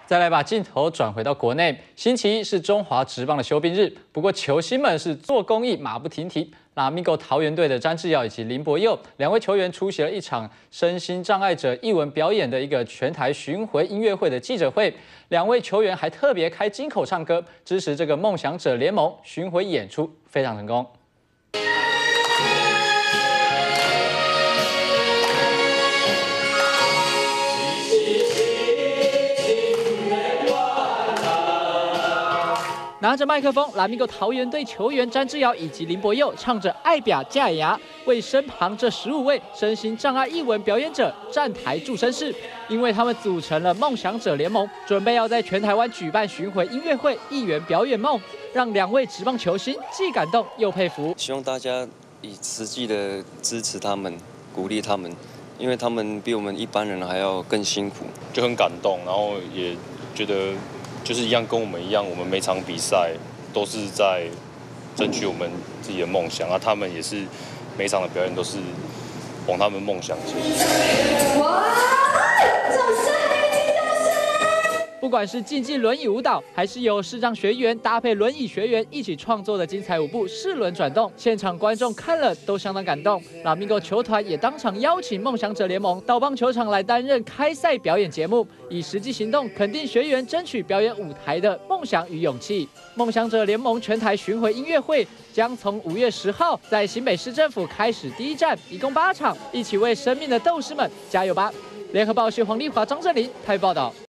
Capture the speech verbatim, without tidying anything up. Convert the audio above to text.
再来把镜头转回到国内，星期一是中华职棒的休兵日，不过球星们是做公益马不停蹄。拉米狗桃园队的詹志尧以及林柏佑两位球员出席了一场身心障碍者艺文表演的一个全台巡回音乐会的记者会，两位球员还特别开金口唱歌，支持这个梦想者联盟巡回演出，非常成功。 拿着麦克风，拉米狗桃园队球员詹志尧以及林柏佑唱着《爱表架牙》，为身旁这十五位身心障碍艺文表演者站台助声势。因为他们组成了梦想者联盟，准备要在全台湾举办巡回音乐会，艺员表演梦，让两位职棒球星既感动又佩服。 希望大家以实际的支持他们，鼓励他们，因为他们比我们一般人还要更辛苦， 就很感动，然后也觉得。 就是一样，跟我们一样，我们每场比赛都是在争取我们自己的梦想啊。他们也是每场的表演都是往他们梦想前进。哇！掌声！不管是竞技轮椅舞蹈，还是由视障学员搭配轮椅学员一起创作的精彩舞步《四轮转动》，现场观众看了都相当感动。拉米狗球团也当场邀请梦想者联盟到棒球场来担任开赛表演节目，以实际行动肯定学员争取表演舞台的梦想与勇气。梦想者联盟全台巡回音乐会将从五月十号在新北市政府开始第一站，一共八场，一起为生命的斗士们加油吧！联合报系黄丽华、张振林台北报道。